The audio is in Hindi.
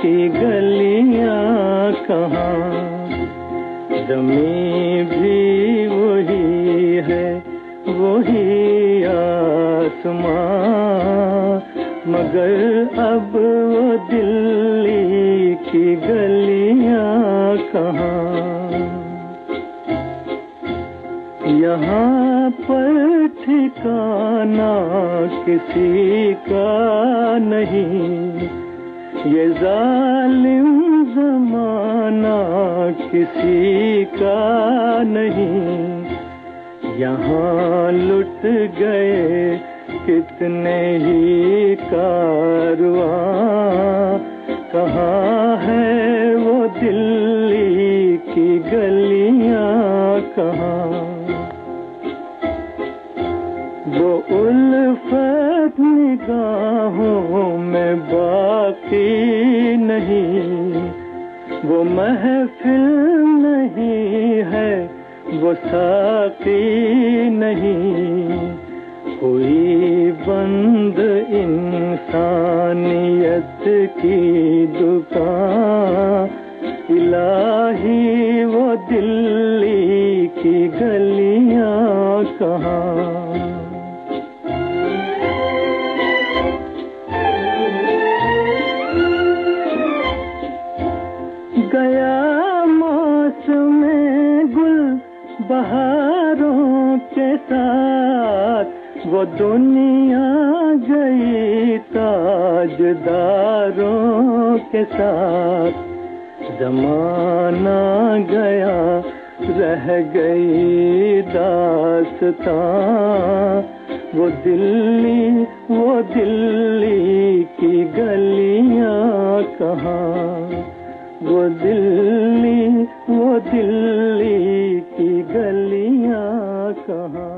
की गलियां कहाँ, ज़मीं भी वही है, वही आसमां, मगर अब वो दिल्ली की गलियां कहाँ। यहाँ पर ठिकाना किसी का नहीं, ये जालिम ज़माना किसी का नहीं। यहाँ लुट गए कितने ही कारवां, कहाँ है वो दिल्ली की गलियां कहाँ। वो उल्फत निगाहों में बाकी नहीं, वो महफिल नहीं है, वो साकी नहीं। कोई बंद इंसानियत की दुकान, इलाही वो दिल्ली की गलियां कहाँ। गया मौसम गुल बहारों के साथ, वो दुनिया गई ताजदारों के साथ। ज़माना गया रह गई दास्तां, वो दिल्ली की गलियां कहाँ, वो दिल्ली की गलियां कहाँ।